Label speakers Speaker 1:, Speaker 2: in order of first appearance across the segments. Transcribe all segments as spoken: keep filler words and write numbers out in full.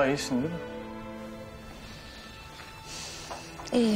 Speaker 1: Daha iyisin değil mi?
Speaker 2: İyiyim.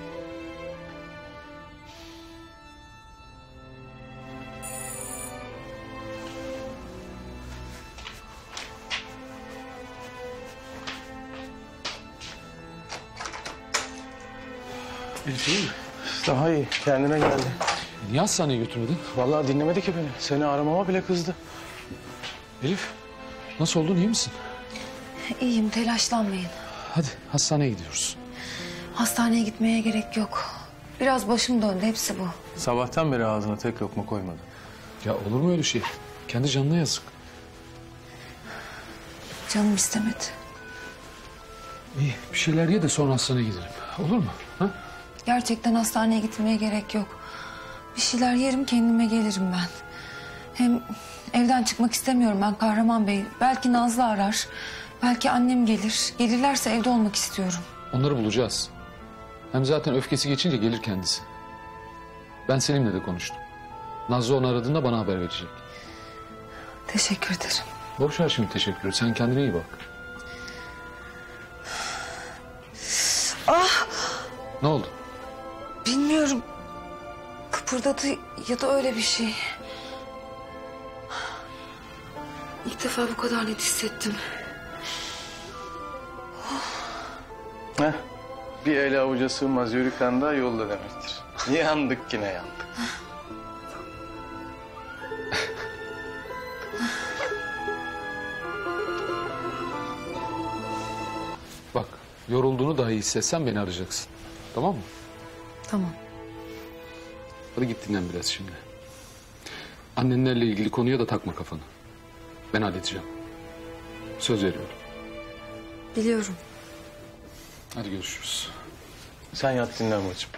Speaker 1: Elif iyi mi? Daha iyi. Kendine geldi.
Speaker 3: Niye hastaneye götürmedin?
Speaker 1: Vallahi dinlemedi ki beni. Seni aramama bile kızdı.
Speaker 3: Elif, nasıl oldun, iyi misin?
Speaker 2: İyiyim, telaşlanmayın.
Speaker 3: Hadi hastaneye gidiyoruz.
Speaker 2: Hastaneye gitmeye gerek yok. Biraz başım döndü, hepsi bu.
Speaker 1: Sabahtan beri ağzına tek lokma koymadı.
Speaker 3: Ya olur mu öyle şey? Kendi canına yazık.
Speaker 2: Canım istemedi.
Speaker 3: İyi, bir şeyler ye de sonra hastaneye gidelim. Olur mu? Ha?
Speaker 2: Gerçekten hastaneye gitmeye gerek yok. Bir şeyler yerim, kendime gelirim ben. Hem evden çıkmak istemiyorum ben Kahraman Bey. Belki Nazlı arar. Belki annem gelir. Gelirlerse evde olmak istiyorum.
Speaker 3: Onları bulacağız. Hem zaten öfkesi geçince gelir kendisi. Ben Selim'le de konuştum. Nazlı onu aradığında bana haber verecek.
Speaker 2: Teşekkür ederim.
Speaker 3: Boş ver şimdi teşekkür. Sen kendine iyi bak.
Speaker 2: Ah!
Speaker 3: Ne oldu?
Speaker 2: Bilmiyorum. Kıpırdadı ya da öyle bir şey. İlk defa bu kadar net hissettim.
Speaker 1: Heh. Bir ele avuca sığmaz yürüken daha yolda demektir. Yandık yine yandık.
Speaker 3: Bak, yorulduğunu dahi hissetsen beni arayacaksın. Tamam mı?
Speaker 2: Tamam.
Speaker 3: Hadi git dinlen biraz şimdi. Annenlerle ilgili konuya da takma kafanı. Ben halledeceğim. Söz veriyorum.
Speaker 2: Biliyorum.
Speaker 3: Hadi görüşürüz.
Speaker 1: Sen yat dinlen bacım.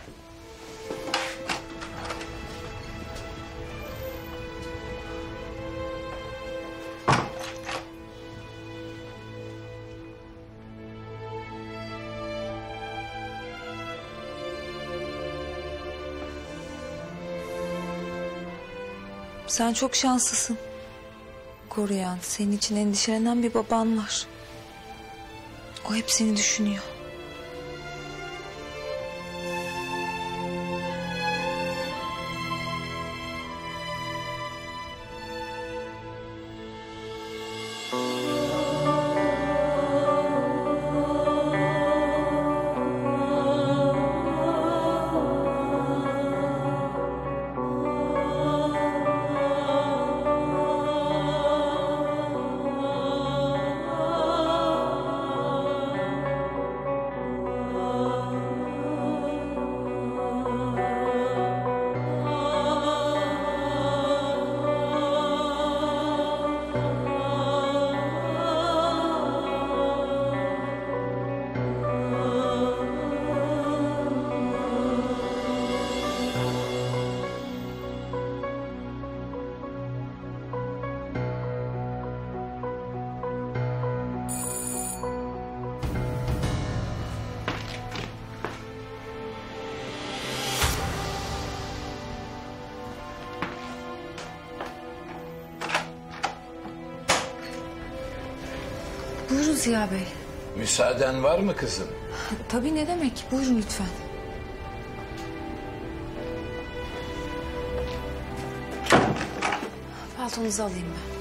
Speaker 2: Sen çok şanslısın. Koruyan, senin için endişelenen bir baban var. O hep seni düşünüyor. Buyurun Ziya Bey.
Speaker 4: Müsaaden var mı kızım?
Speaker 2: Tabii, ne demek? Buyurun lütfen. Paltonuzu alayım ben.